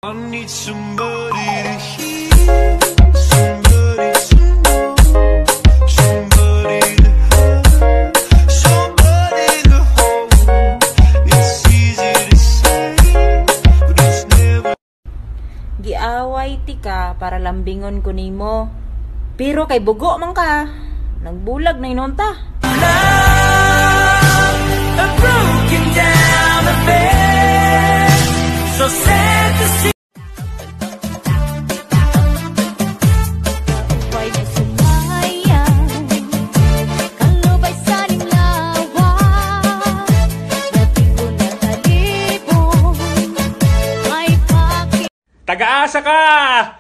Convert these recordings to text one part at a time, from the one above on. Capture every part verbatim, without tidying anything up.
I need somebody to hear, somebody to know, somebody to have, somebody to hold. It's easy to say, but it's never. Giaway ti ka para lambingon ko nimo. Pero kay bugo man ka. Nagbulag na inunta. I'm broken down a bed, so sad to see. Taga-asa ka!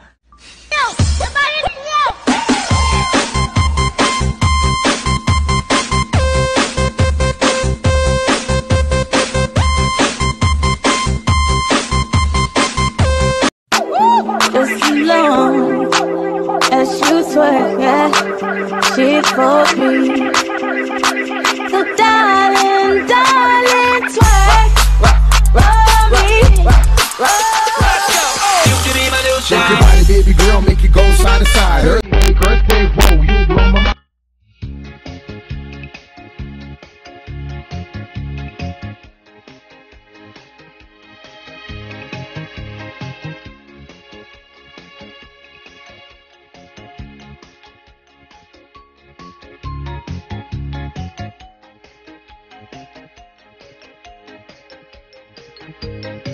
Just as long as you twerk, yeah, she for me. So darling, darling, twerk for me. Shake your body, baby girl, make it go side to side. Earthquake, earthquake, whoa, you blow my mind. Thank you.